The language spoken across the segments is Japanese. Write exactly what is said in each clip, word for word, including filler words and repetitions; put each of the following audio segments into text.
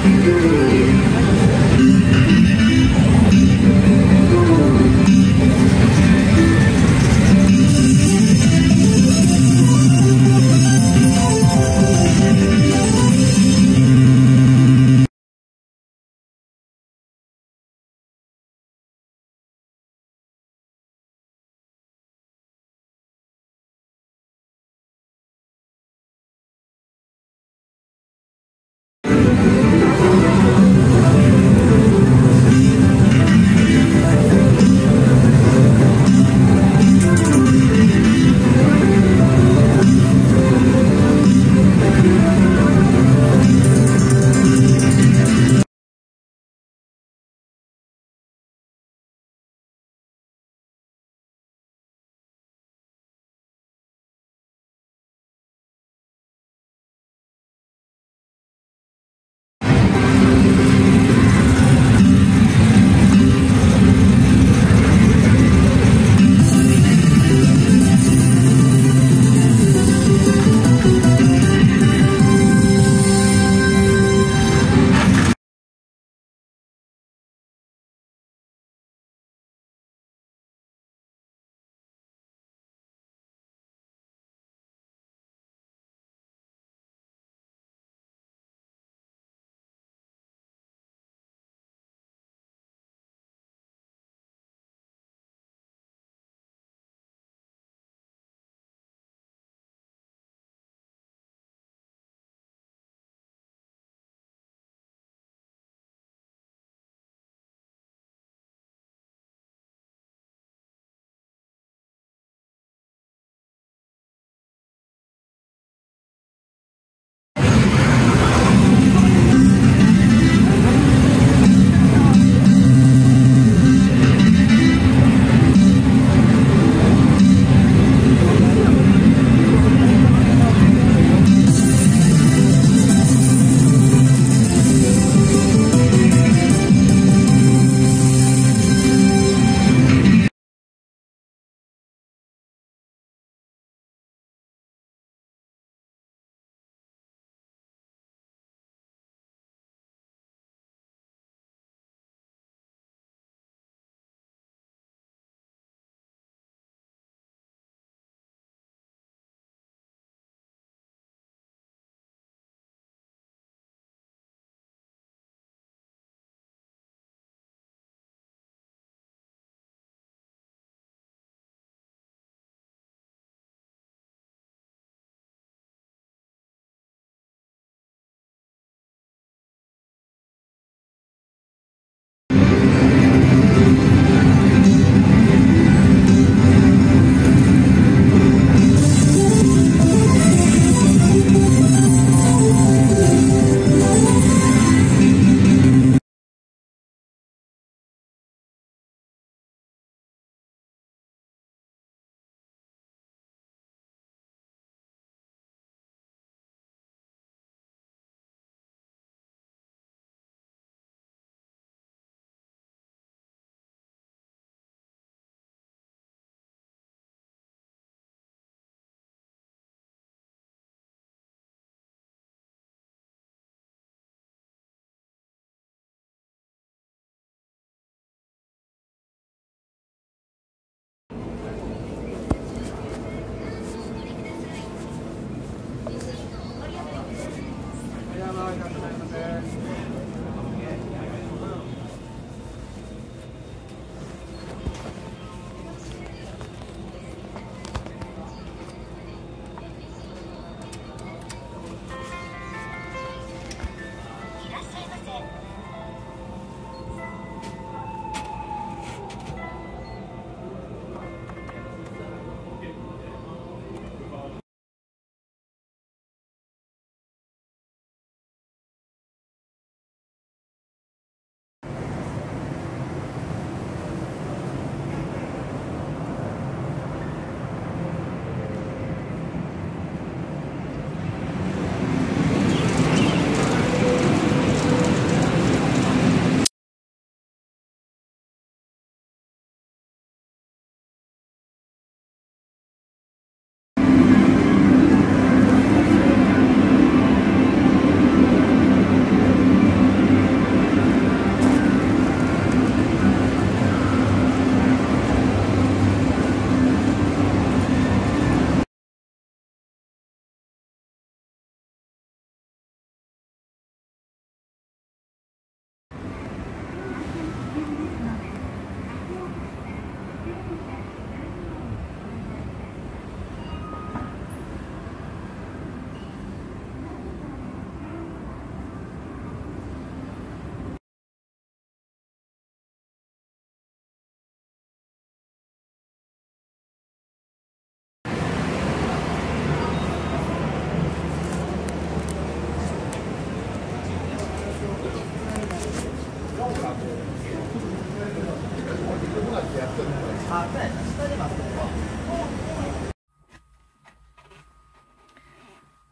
「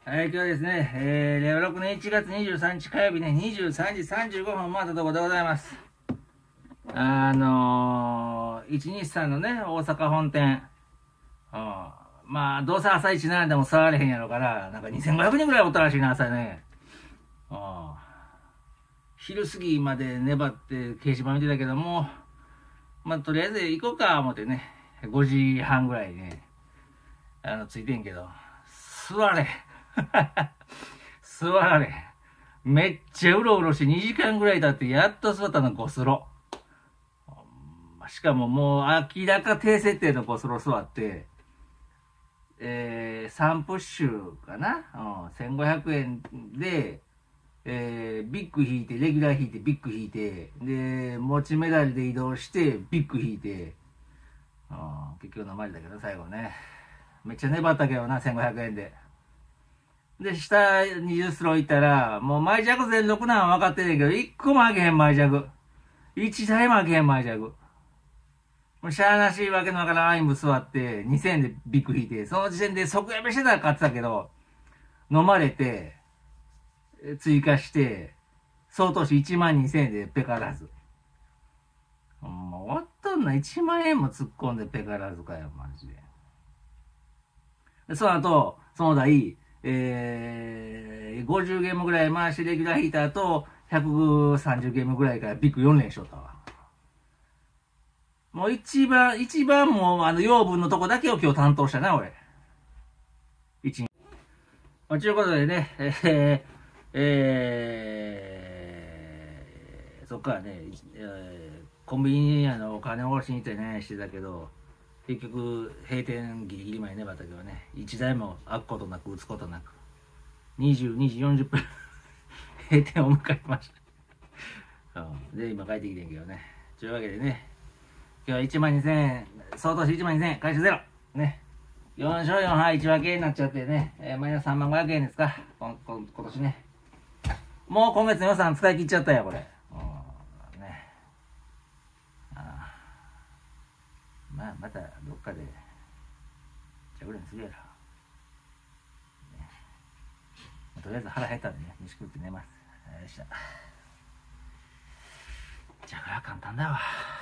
はい、今日はですね、えー、れいわろくねんいちがつにじゅうさんにち火曜日ね、にじゅうさんじさんじゅうごふんを回ったところでございます。あのー、いちにちさんのね、大阪本店。うん、まあ、どうせ朝一なんでも触れへんやろから、なんかにせんごひゃくにんぐらいおったらしいな、朝ね。うん、昼過ぎまで粘って掲示板見てたけども、まあ、とりあえず行こうか、思ってね、ごじはんぐらいね、あの、ついてんけど、座れ。座れ。めっちゃうろうろしてにじかんぐらい経ってやっと座ったのゴスロ。しかももう明らか低設定のゴスロ座って、えー、さんプッシュかな、うん、せんごひゃくえんで、えー、ビッグ引いて、レギュラー引いて、ビッグ引いて、で、持ちメダルで移動して、ビッグ引いて、うん、結局飲まれたけど最後ね。めっちゃ粘ったけどな、せんごひゃくえんで。で、下にじゅうスロー行ったら、もう前弱全ろくなんは分かってんねんけど、いっこも開けへん前弱。いちだいも開けへん前弱。もうしゃあなしいわけのわからんアイム座って、にせんえんでビッグ引いて、その時点で即やめしてたら買ってたけど、飲まれて、追加して、総投資いちまんにせんえんでペカらず。もう終わっとんな、いちまんえんも突っ込んでペカらずかよ、マジで。で、その後、その台、えー、ごじゅうゲームぐらい回してレギュラー引いた後、ひゃくさんじゅうゲームぐらいからビッグよん連しとったわ。もう一番、一番もうあの養分のとこだけを今日担当したな、俺。一日。ということでね、えー、えー、そっからね、えー、コンビニにあのお金下ろしに行ってね、してたけど、結局閉店ギリギリまで粘ったけどね、一台も開くことなく打つことなくにじゅうにじよんじゅっぷん閉店を迎えました、うん、で今帰ってきてんけどね。というわけでね、今日はいちまんにせんえん、総投資いちまんにせんえん、回収ゼロね、よん勝よん敗いち分けになっちゃってね、えー、マイナスさんまんごひゃくえんですか、ここ今年ね。もう今月の予算使い切っちゃったよこれ、うんね、あまあまたどっかでじゃあ俺にするやろ、ね、とりあえず腹減ったんでね、飯食って寝ます。よいしょ。じゃあこれは簡単だわ。